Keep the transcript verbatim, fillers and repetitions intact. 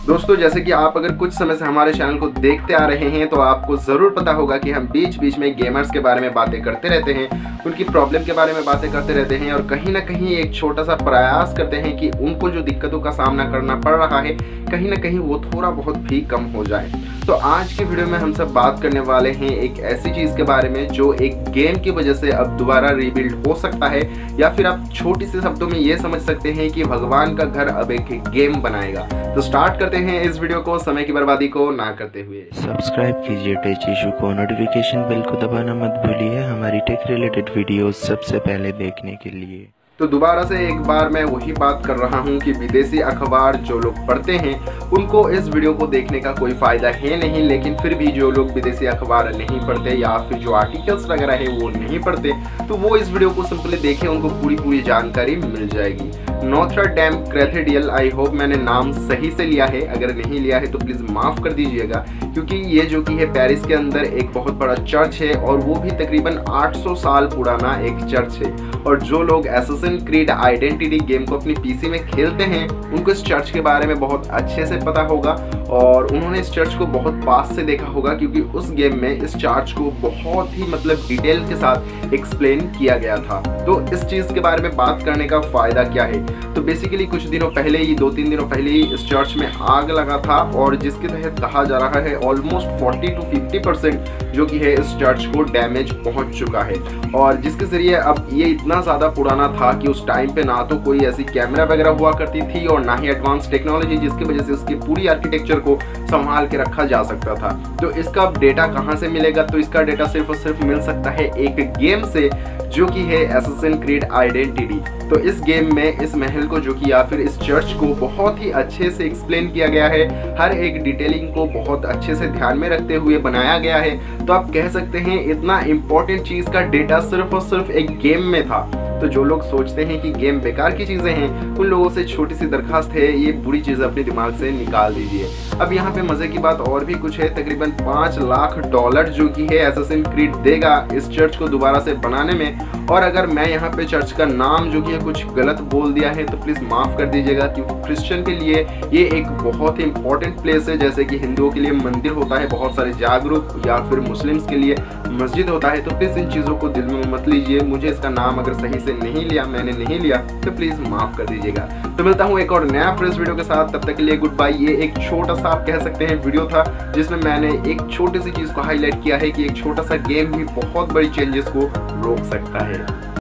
दोस्तों जैसे कि आप अगर कुछ समय से हमारे चैनल को देखते आ रहे हैं तो आपको ज़रूर पता होगा कि हम बीच बीच में गेमर्स के बारे में बातें करते रहते हैं, उनकी प्रॉब्लम के बारे में बातें करते रहते हैं और कहीं ना कहीं एक छोटा सा प्रयास करते हैं कि उनको जो दिक्कतों का सामना करना पड़ रहा है कहीं ना कहीं वो थोड़ा बहुत भी कम हो जाए। तो आज की वीडियो में हम सब बात करने वाले हैं एक ऐसी चीज़ के बारे में जो एक गेम की वजह से अब दोबारा रीबिल्ड हो सकता है, या फिर आप छोटी सी शब्दों में ये समझ सकते हैं कि भगवान का घर अब एक गेम बनाएगा। तो स्टार्ट करते हैं इस वीडियो को समय की बर्बादी को ना करते हुए। सब्सक्राइब कीजिए टेक इशू को, नोटिफिकेशन बेल को दबाना मत भूलिए हमारी टेक रिलेटेड वीडियोस सबसे पहले देखने के लिए। तो दोबारा से एक बार मैं वही बात कर रहा हूँ कि विदेशी अखबार जो लोग पढ़ते हैं उनको इस वीडियो को देखने का कोई फ़ायदा है नहीं, लेकिन फिर भी जो लोग विदेशी अखबार नहीं पढ़ते या फिर जो आर्टिकल्स वगैरह है वो नहीं पढ़ते तो वो इस वीडियो को सिंपली देखें, उनको पूरी पूरी जानकारी मिल जाएगी। नोत्र-डेम कैथेड्रल, आई होप मैंने नाम सही से लिया है, अगर नहीं लिया है तो प्लीज़ माफ़ कर दीजिएगा, क्योंकि ये जो कि है पेरिस के अंदर एक बहुत बड़ा चर्च है और वो भी तकरीबन आठ सौ साल पुराना एक चर्च है। और जो लोग एसेसिन क्रीड आइडेंटिटी गेम को अपनी पीसी में खेलते हैं उनको इस चर्च के बारे में बहुत अच्छे से पता होगा और उन्होंने इस चर्च को बहुत पास से देखा होगा, क्योंकि उस गेम में इस चर्च को बहुत ही मतलब डिटेल के साथ एक्सप्लेन किया गया था। तो इस चीज़ के बारे में बात करने का फ़ायदा क्या है, तो बेसिकली कुछ दिनों पहले ही दो तीन दिनों पहले ही इस चर्च में आग लगा था और जिसके तहत कहा जा रहा है ऑलमोस्ट चालीस टू पचास परसेंट जो कि है इस चर्च को डैमेज पहुंच चुका है। और जिसके ज़रिए अब ये इतना ज़्यादा पुराना था कि उस टाइम पे ना तो कोई ऐसी कैमरा वगैरह हुआ करती थी और ना ही एडवांस टेक्नोलॉजी जिसकी वजह से उसकी पूरी आर्किटेक्चर को संभाल के रखा जा सकता था। तो इसका डेटा कहाँ से मिलेगा, तो इसका डेटा सिर्फ और सिर्फ मिल सकता है एक गेम से जो कि है एसेसिन क्रीड आइडेंटिटी। तो इस गेम में इस महल को जो कि या फिर इस चर्च को बहुत ही अच्छे से एक्सप्लेन किया गया है, हर एक डिटेलिंग को बहुत अच्छे से ध्यान में रखते हुए बनाया गया है। तो आप कह सकते हैं इतना इम्पोर्टेंट चीज़ का डेटा सिर्फ और सिर्फ एक गेम में था। तो जो लोग सोचते हैं कि गेम बेकार की चीज़ें हैं उन लोगों से छोटी सी दरखास्त है, ये बुरी चीज़ अपने दिमाग से निकाल दीजिए। अब यहाँ पे मज़े की बात और भी कुछ है, तकरीबन पाँच लाख डॉलर जो कि है एसेसिन क्रीड देगा इस चर्च को दोबारा से बनाने में। और अगर मैं यहाँ पे चर्च का नाम जो कि है कुछ गलत बोल दिया है तो प्लीज़ माफ़ कर दीजिएगा, क्योंकि क्रिश्चियन के लिए ये एक बहुत ही इंपॉर्टेंट प्लेस है। जैसे कि हिंदुओं के लिए मंदिर होता है बहुत सारे जागरूक, या फिर मुस्लिम्स के लिए मस्जिद होता है। तो प्लीज़ इन चीज़ों को दिल में मत लीजिए, मुझे इसका नाम अगर सही से नहीं लिया, मैंने नहीं लिया, तो प्लीज़ माफ़ कर दीजिएगा। तो मिलता हूँ एक और नया फ्रेश वीडियो के साथ, तब तक के लिए गुड बाय। ये एक छोटा सा आप कह सकते हैं वीडियो था जिसमें मैंने एक छोटी सी चीज़ को हाईलाइट किया है कि एक छोटा सा गेम भी बहुत बड़ी चेंजेस को रोक सकता है।